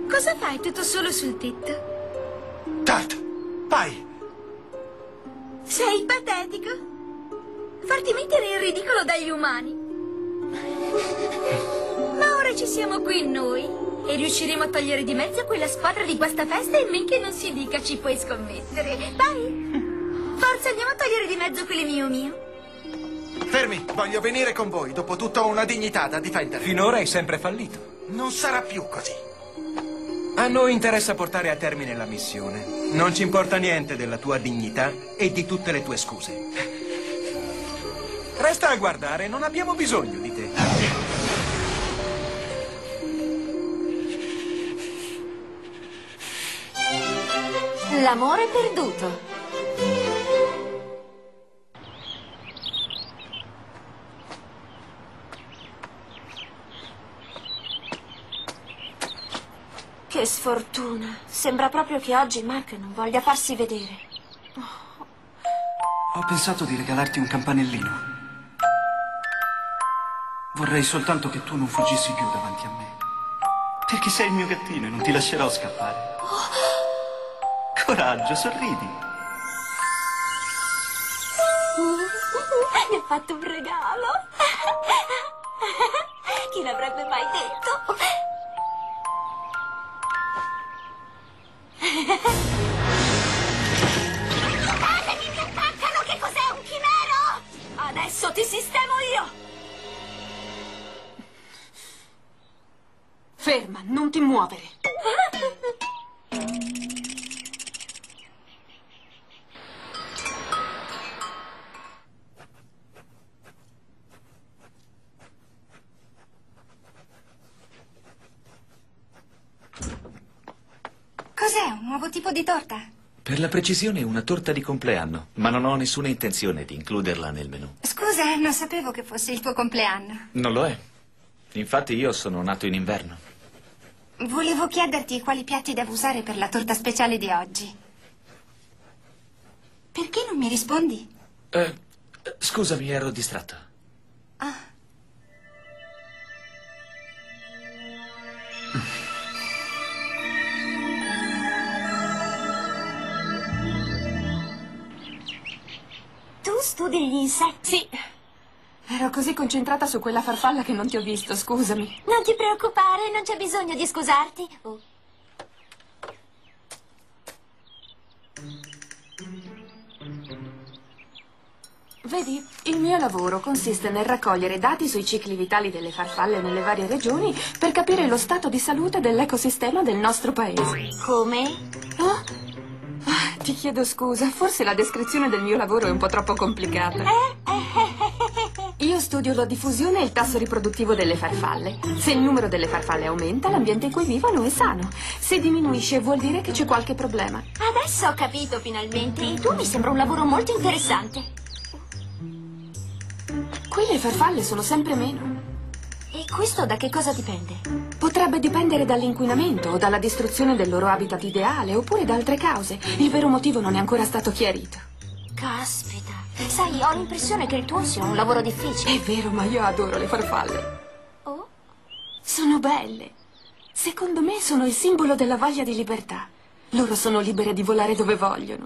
Cosa fai tutto solo sul tetto? Tart, vai! Sei patetico. Farti mettere in ridicolo dagli umani. Ma ora ci siamo qui noi e riusciremo a togliere di mezzo quella squadra di questa festa e men che non si dica ci puoi scommettere. Vai! Forza, andiamo a togliere di mezzo quelle mio mio. Fermi, voglio venire con voi. Dopotutto ho una dignità da difendere. Finora hai sempre fallito. Non sarà più così. A noi interessa portare a termine la missione. Non ci importa niente della tua dignità e di tutte le tue scuse. Resta a guardare, non abbiamo bisogno di te. L'amore perduto. Che sfortuna. Sembra proprio che oggi Mark non voglia farsi vedere. Ho pensato di regalarti un campanellino. Vorrei soltanto che tu non fuggissi più davanti a me. Perché sei il mio gattino e non ti lascerò scappare. Coraggio, sorridi. Mi ha fatto un regalo. Chi l'avrebbe mai detto? Guardatemi, mi attaccano! Che cos'è, un chimero? Adesso ti sistemo io! Ferma, non ti muovere. Cos'è, un nuovo tipo di torta? Per la precisione una torta di compleanno, ma non ho nessuna intenzione di includerla nel menù. Scusa, non sapevo che fosse il tuo compleanno. Non lo è. Infatti io sono nato in inverno. Volevo chiederti quali piatti devo usare per la torta speciale di oggi. Perché non mi rispondi? Scusami, ero distratto. Ah. Tu studi gli insetti? Sì. Ero così concentrata su quella farfalla che non ti ho visto, scusami. Non ti preoccupare, non c'è bisogno di scusarti. Oh. Vedi, il mio lavoro consiste nel raccogliere dati sui cicli vitali delle farfalle nelle varie regioni per capire lo stato di salute dell'ecosistema del nostro paese. Come? Ah? Ti chiedo scusa, forse la descrizione del mio lavoro è un po' troppo complicata. Io studio la diffusione e il tasso riproduttivo delle farfalle. Se il numero delle farfalle aumenta, l'ambiente in cui vivono è sano. Se diminuisce, vuol dire che c'è qualche problema. Adesso ho capito finalmente. E tu mi sembra un lavoro molto interessante. Qui le farfalle sono sempre meno. E questo da che cosa dipende? Potrebbe dipendere dall'inquinamento o dalla distruzione del loro habitat ideale, oppure da altre cause. Il vero motivo non è ancora stato chiarito. Caspita. Sai, ho l'impressione che il tuo sia un lavoro difficile. È vero, ma io adoro le farfalle. Oh? Sono belle. Secondo me sono il simbolo della voglia di libertà. Loro sono libere di volare dove vogliono.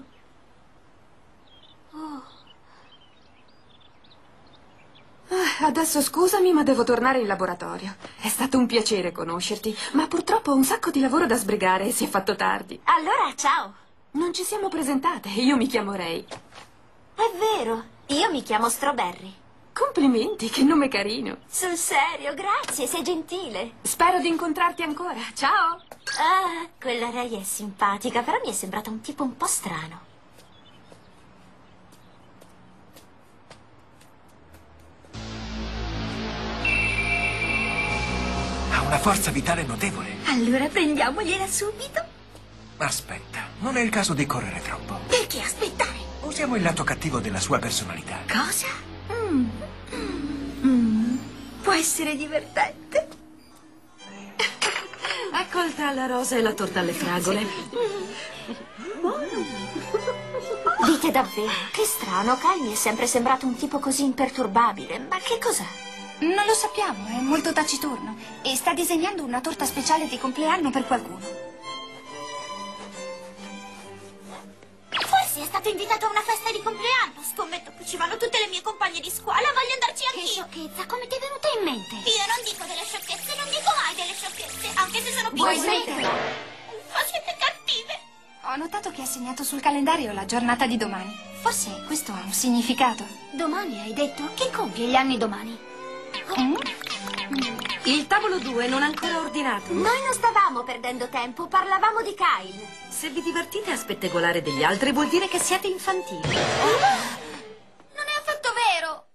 Adesso scusami, ma devo tornare in laboratorio. È stato un piacere conoscerti, ma purtroppo ho un sacco di lavoro da sbrigare e si è fatto tardi. Allora, ciao. Non ci siamo presentate, io mi chiamo Ray. È vero, io mi chiamo Strawberry. Complimenti, che nome carino. Sul serio, grazie, sei gentile. Spero di incontrarti ancora. Ciao. Ah, quella Ray è simpatica, però mi è sembrata un tipo un po' strano. Ha una forza vitale notevole. Allora prendiamogliela subito. Aspetta, non è il caso di correre troppo. Perché aspettare? Usiamo il lato cattivo della sua personalità. Cosa? Può essere divertente. Ecco il tè alla rosa e la torta alle fragole. Dite davvero? Che strano, Kyle mi è sempre sembrato un tipo così imperturbabile. Ma che cos'è? Non lo sappiamo, è molto taciturno. E sta disegnando una torta speciale di compleanno per qualcuno. Forse è stato invitato a una festa di compleanno. Scommetto che ci vanno tutte le mie compagne di scuola. Voglio andarci anch'io. Che sciocchezza, come ti è venuta in mente? Io non dico delle sciocchezze, non dico mai delle sciocchezze, anche se sono Vuoi piccole. smetterla? Ma siete cattive. Ho notato che ha segnato sul calendario la giornata di domani. Forse questo ha un significato. Domani hai detto? Chi compie gli anni domani? Il tavolo 2 non è ancora ordinato. Noi non stavamo perdendo tempo, parlavamo di Kyle. Se vi divertite a spettegolare degli altri vuol dire che siete infantili. Non è affatto vero.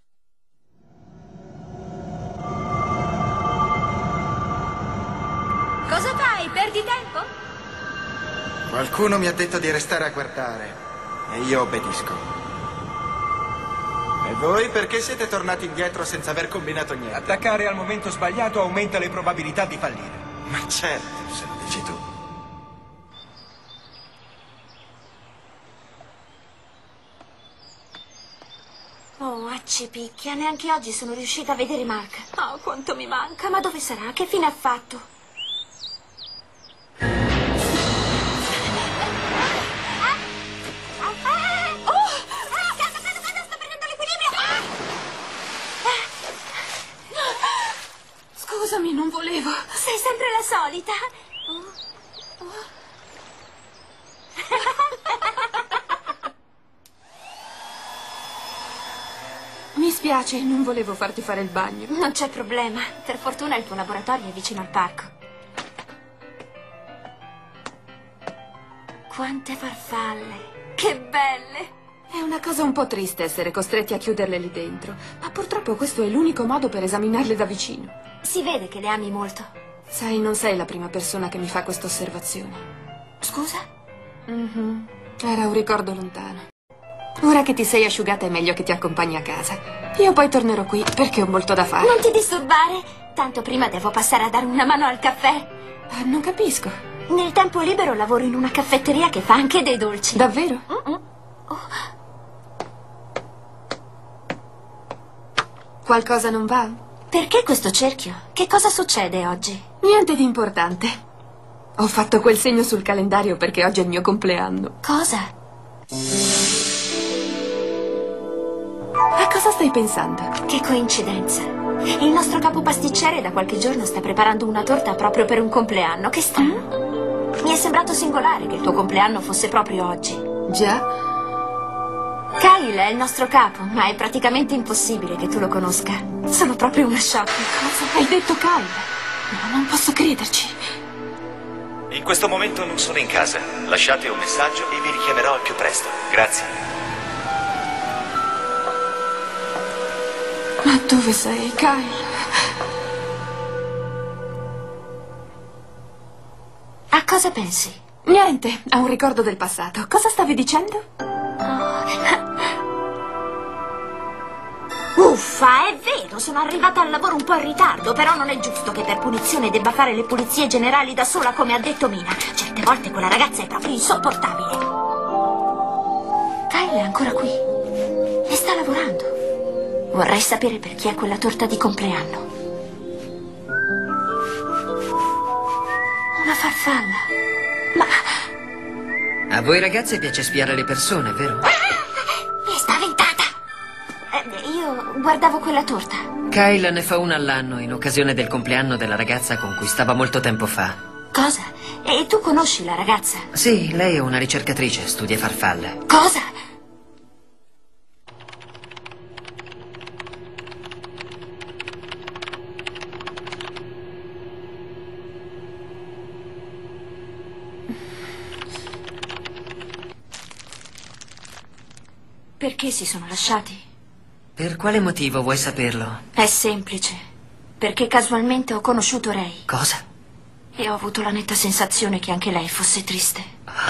Cosa fai? Perdi tempo? Qualcuno mi ha detto di restare a guardare e io obbedisco. E voi perché siete tornati indietro senza aver combinato niente? Attaccare al momento sbagliato aumenta le probabilità di fallire. Ma certo, se lo dici tu. Oh, accipicchia, neanche oggi sono riuscita a vedere Mark. Oh, quanto mi manca, ma dove sarà? Che fine ha fatto? Scusami, non volevo. Sei sempre la solita. Mi spiace, non volevo farti fare il bagno. Non c'è problema. Per fortuna il tuo laboratorio è vicino al parco. Quante farfalle. Che belle. È una cosa un po' triste essere costretti a chiuderle lì dentro, ma purtroppo questo è l'unico modo per esaminarle da vicino. Si vede che le ami molto. Sai, non sei la prima persona che mi fa questa osservazione. Scusa? Era un ricordo lontano. Ora che ti sei asciugata è meglio che ti accompagni a casa. Io poi tornerò qui perché ho molto da fare. Non ti disturbare. Tanto prima devo passare a dare una mano al caffè. Non capisco. Nel tempo libero lavoro in una caffetteria che fa anche dei dolci. Davvero? Qualcosa non va? Perché questo cerchio? Che cosa succede oggi? Niente di importante. Ho fatto quel segno sul calendario perché oggi è il mio compleanno. Cosa? A cosa stai pensando? Che coincidenza. Il nostro capo pasticcere da qualche giorno sta preparando una torta proprio per un compleanno. Che strano. Mi è sembrato singolare che il tuo compleanno fosse proprio oggi. Già? Kyle è il nostro capo, ma è praticamente impossibile che tu lo conosca. Sono proprio una sciocca. Cosa hai detto, Kyle? No, non posso crederci. In questo momento non sono in casa. Lasciate un messaggio e vi richiamerò al più presto. Grazie. Ma dove sei, Kyle? A cosa pensi? Niente, a un ricordo del passato. Cosa stavi dicendo? Uffa, è vero, sono arrivata al lavoro un po' in ritardo, però non è giusto che per punizione debba fare le pulizie generali da sola come ha detto Mina. Certe volte quella ragazza è proprio insopportabile. Kyle è ancora qui e sta lavorando. Vorrei sapere per chi è quella torta di compleanno. Una farfalla. Ma... A voi ragazze piace spiare le persone, vero? È spaventata. Io guardavo quella torta. Kyle ne fa una all'anno in occasione del compleanno della ragazza con cui stava molto tempo fa. Cosa? E tu conosci la ragazza? Sì, lei è una ricercatrice, studia farfalle. Cosa? Perché si sono lasciati? Per quale motivo vuoi saperlo? È semplice. Perché casualmente ho conosciuto Ray. Cosa? E ho avuto la netta sensazione che anche lei fosse triste.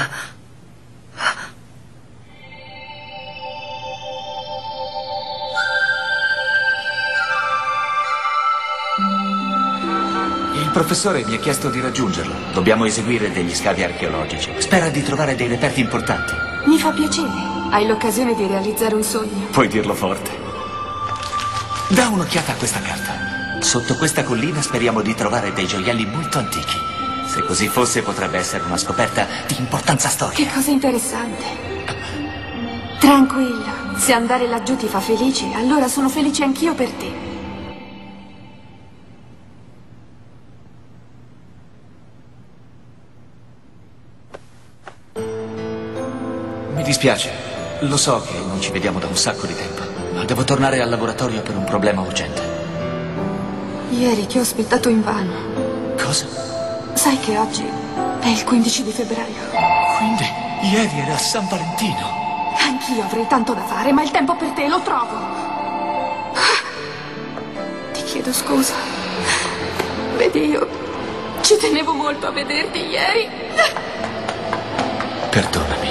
Il professore mi ha chiesto di raggiungerlo. Dobbiamo eseguire degli scavi archeologici. Spera di trovare dei reperti importanti. Mi fa piacere. Hai l'occasione di realizzare un sogno. Puoi dirlo forte. Da un'occhiata a questa carta. Sotto questa collina speriamo di trovare dei gioielli molto antichi. Se così fosse, potrebbe essere una scoperta di importanza storica. Che cosa interessante. Tranquillo, se andare laggiù ti fa felice, allora sono felice anch'io per te. Mi dispiace, lo so che non ci vediamo da un sacco di tempo, ma devo tornare al laboratorio per un problema urgente. Ieri ti ho aspettato invano. Cosa? Sai che oggi è il 15 di febbraio. Quindi ieri era San Valentino. Anch'io avrei tanto da fare, ma il tempo per te lo trovo. Ti chiedo scusa. Vedi, io ci tenevo molto a vederti ieri. Perdonami.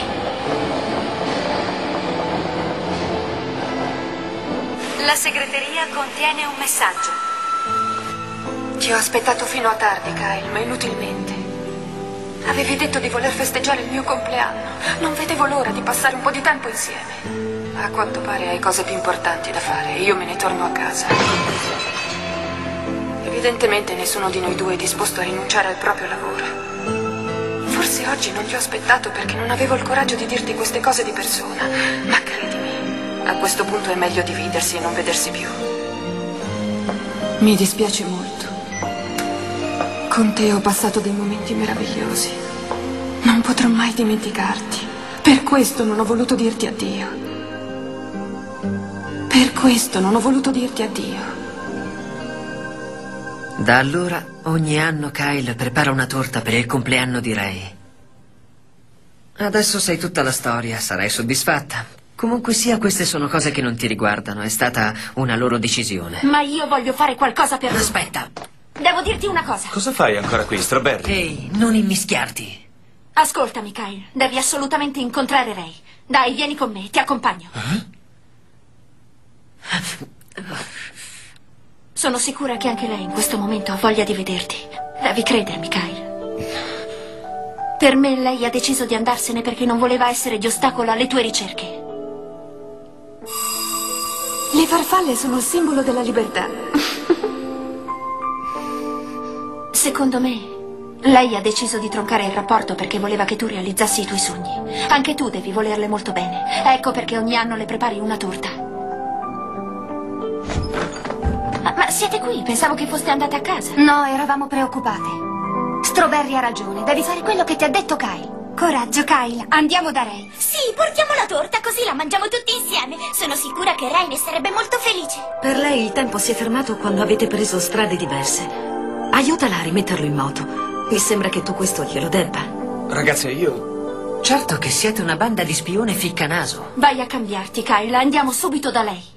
La segreteria contiene un messaggio. Ti ho aspettato fino a tardi, Kyle, ma inutilmente. Avevi detto di voler festeggiare il mio compleanno. Non vedevo l'ora di passare un po' di tempo insieme. A quanto pare hai cose più importanti da fare e io me ne torno a casa. Evidentemente nessuno di noi due è disposto a rinunciare al proprio lavoro. Forse oggi non ti ho aspettato perché non avevo il coraggio di dirti queste cose di persona. Ma credimi, a questo punto è meglio dividersi e non vedersi più. Mi dispiace molto. Con te ho passato dei momenti meravigliosi. Non potrò mai dimenticarti. Per questo non ho voluto dirti addio. Per questo non ho voluto dirti addio. Da allora, ogni anno Kyle prepara una torta per il compleanno di Ray. Adesso sai tutta la storia, sarai soddisfatta. Comunque sia, queste sono cose che non ti riguardano, è stata una loro decisione. Ma io voglio fare qualcosa per lui. Aspetta. Devo dirti una cosa. Cosa fai ancora qui, Strawberry? Ehi, non immischiarti. Ascoltami, Kyle. Devi assolutamente incontrare Ray. Dai, vieni con me, ti accompagno. Sono sicura che anche lei in questo momento ha voglia di vederti. Devi credermi, Kyle. Per me lei ha deciso di andarsene perché non voleva essere di ostacolo alle tue ricerche. Le farfalle sono il simbolo della libertà. Secondo me, lei ha deciso di troncare il rapporto perché voleva che tu realizzassi i tuoi sogni. Anche tu devi volerle molto bene. Ecco perché ogni anno le prepari una torta. Ma siete qui? Pensavo che foste andate a casa. No, eravamo preoccupate. Strawberry ha ragione, devi fare quello che ti ha detto Kyle. Coraggio, Kyle, andiamo da Ray. Sì, portiamo la torta così la mangiamo tutti insieme. Sono sicura che Ray ne sarebbe molto felice. Per lei il tempo si è fermato quando avete preso strade diverse. Aiutala a rimetterlo in moto. Mi sembra che tu questo glielo debba. Ragazze, io... Certo che siete una banda di spione ficcanaso. Vai a cambiarti, Kyle, andiamo subito da lei.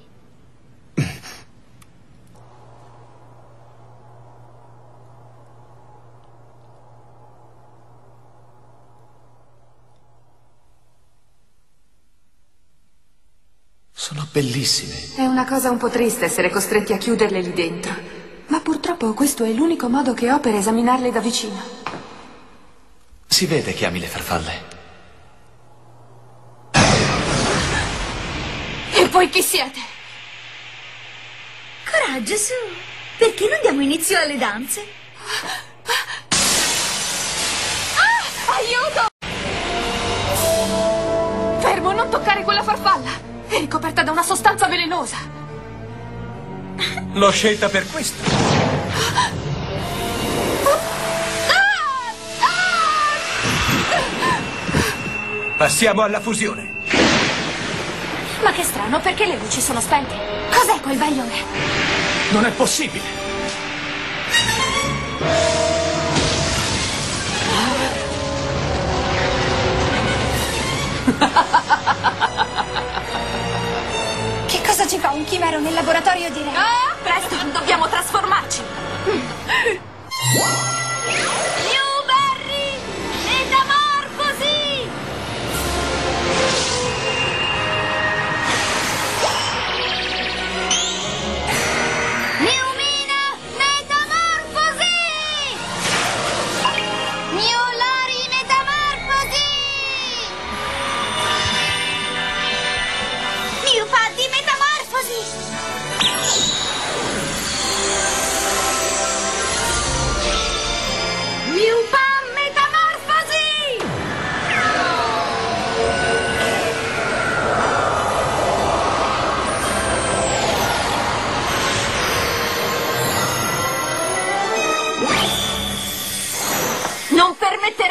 Sono bellissime. È una cosa un po' triste essere costretti a chiuderle lì dentro. Ma purtroppo questo è l'unico modo che ho per esaminarle da vicino. Si vede che ami le farfalle. E poi chi siete? Coraggio, su. Perché non diamo inizio alle danze? Aiuto! Fermo, non toccare quella farfalla! È ricoperta da una sostanza velenosa. L'ho scelta per questo. Passiamo alla fusione. Ma che strano, perché le luci sono spente? Cos'è quel bagliore? Non è possibile. Che cosa ci fa un chimero nel laboratorio di Ray? Presto, dobbiamo trasformarci. Newberry! Metamorfosi! Newmina! Metamorfosi! Newlari! Metamorfosi! Newfaddi! Metamorfosi!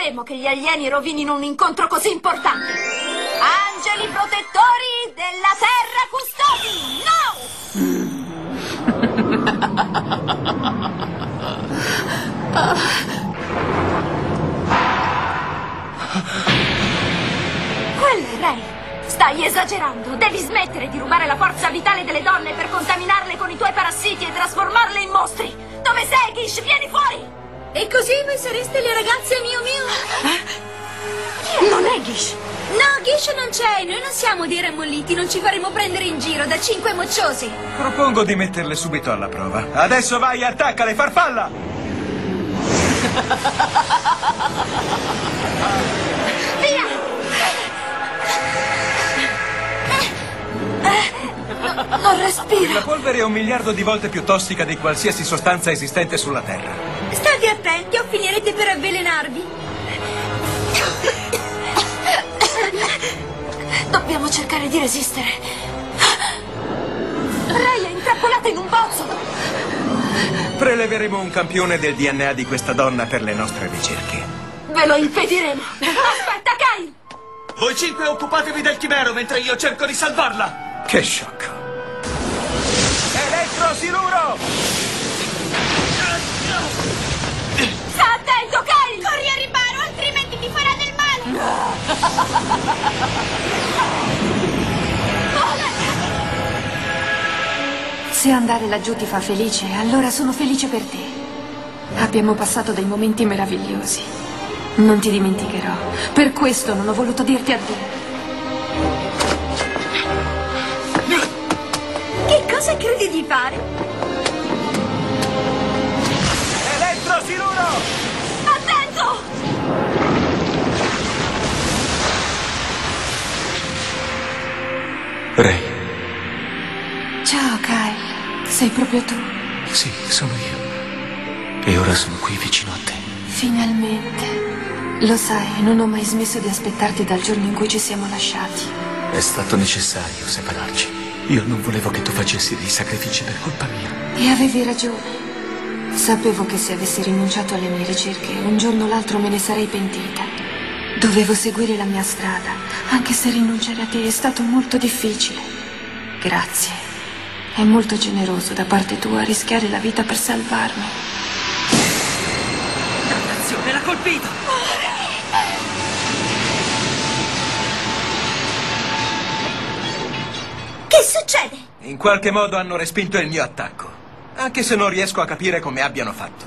permetteremo che gli alieni rovinino un incontro così importante. Angeli protettori della Terra custodi! Quella è Rey. Stai esagerando. Devi smettere di rubare la forza vitale delle donne per contaminarle con i tuoi parassiti e trasformarle in mostri. Dove sei, Gish? Vieni fuori! E così voi sareste le ragazze Miu Miu? Non è Gish. No, Gish non c'è. Noi non siamo dei rammolliti. Non ci faremo prendere in giro da 5 mocciosi. Propongo di metterle subito alla prova. Adesso vai, attaccale, farfalla! Via! Non respiro. La polvere è 1 miliardo di volte più tossica di qualsiasi sostanza esistente sulla Terra. State attenti o finirete per avvelenarvi. Dobbiamo cercare di resistere. Rey è intrappolata in un pozzo. Preleveremo un campione del DNA di questa donna per le nostre ricerche. Ve lo impediremo. Aspetta, Kyle. Voi 5 occupatevi del chimero mentre io cerco di salvarla. Che sciocco. Elettrosiluro! Sta attento, Kyle! Corri a riparo, altrimenti ti farà del male! Se andare laggiù ti fa felice, allora sono felice per te. Abbiamo passato dei momenti meravigliosi. Non ti dimenticherò. Per questo non ho voluto dirti addio. Che cosa credi di fare? Elettrosiluro! Attento! Rey. Ciao, Kyle. Sei proprio tu. Sì, sono io. E ora sono qui vicino a te. Finalmente. Lo sai, non ho mai smesso di aspettarti dal giorno in cui ci siamo lasciati. È stato necessario separarci. Io non volevo che tu facessi dei sacrifici per colpa mia. E avevi ragione. Sapevo che se avessi rinunciato alle mie ricerche, un giorno o l'altro me ne sarei pentita. Dovevo seguire la mia strada, anche se rinunciare a te è stato molto difficile. Grazie. È molto generoso da parte tua rischiare la vita per salvarmi. Dannazione, l'ha colpito! Che succede? In qualche modo hanno respinto il mio attacco. Anche se non riesco a capire come abbiano fatto.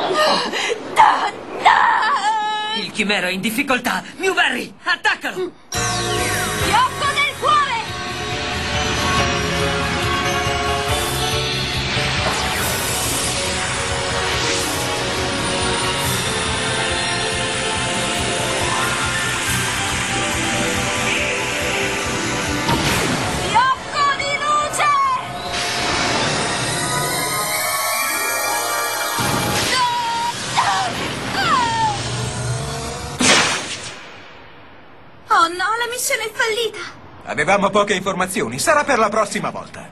Il chimero è in difficoltà! Newberry, attaccalo! Fiocco del cuore! Fiocco di luce! Oh no, la missione è fallita. Avevamo poche informazioni. Sarà per la prossima volta.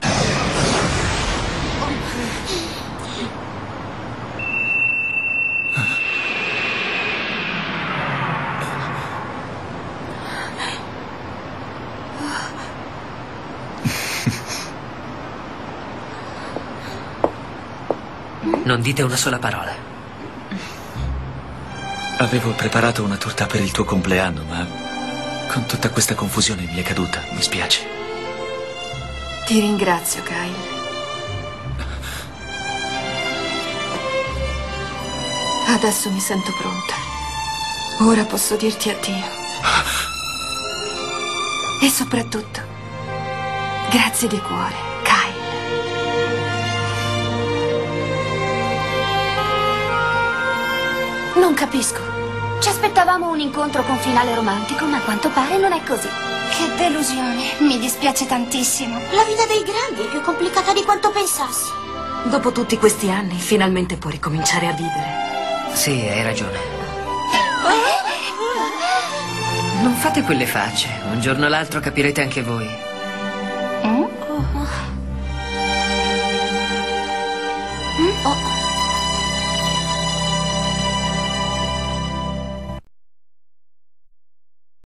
Non dite una sola parola. Avevo preparato una torta per il tuo compleanno, ma con tutta questa confusione mi è caduta. Mi spiace. Ti ringrazio, Kyle. Adesso mi sento pronta. Ora posso dirti addio. E soprattutto, grazie di cuore, Kyle. Non capisco. Ci aspettavamo un incontro con finale romantico, ma a quanto pare non è così. Che delusione. Mi dispiace tantissimo. La vita dei grandi è più complicata di quanto pensassi. Dopo tutti questi anni, finalmente può ricominciare a vivere. Sì, hai ragione. Non fate quelle facce. Un giorno o l'altro capirete anche voi.